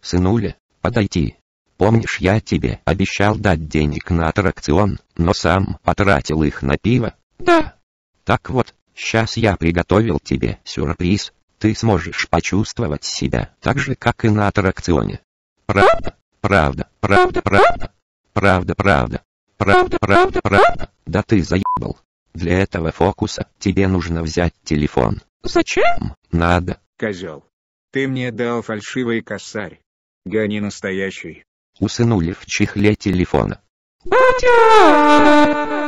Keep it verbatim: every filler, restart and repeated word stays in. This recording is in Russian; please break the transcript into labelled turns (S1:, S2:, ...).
S1: Сынуля, подойти. Помнишь, я тебе обещал дать денег на аттракцион, но сам потратил их на пиво?
S2: Да.
S1: Так вот, сейчас я приготовил тебе сюрприз. Ты сможешь почувствовать себя так же, как и на аттракционе. Правда, правда, правда, правда. Правда, правда. Правда, правда, правда. Да ты заебал. Для этого фокуса тебе нужно взять телефон.
S2: Зачем?
S1: Надо.
S3: Козел. Ты мне дал фальшивый косарь. Гони настоящий.
S1: У сынули в чехле телефона.
S2: Батя!